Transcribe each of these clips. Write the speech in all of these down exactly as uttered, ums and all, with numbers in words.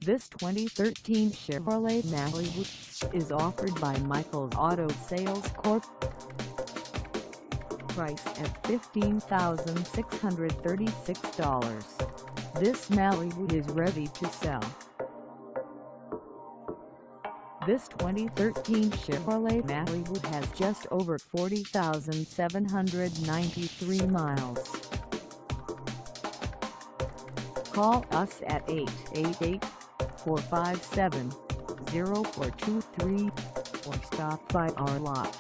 This twenty thirteen Chevrolet Malibu is offered by Michael's Auto Sales Corp. Price at fifteen thousand six hundred thirty-six dollars. This Malibu is ready to sell. This twenty thirteen Chevrolet Malibu has just over forty thousand seven hundred ninety-three miles. Call us at eight eight eight, four five seven, zero four two three or stop by our lot.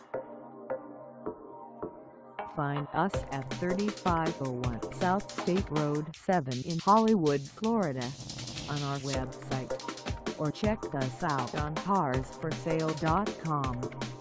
Find us at thirty-five oh one South State Road seven in Hollywood, Florida, on our website, or check us out on cars for sale dot com.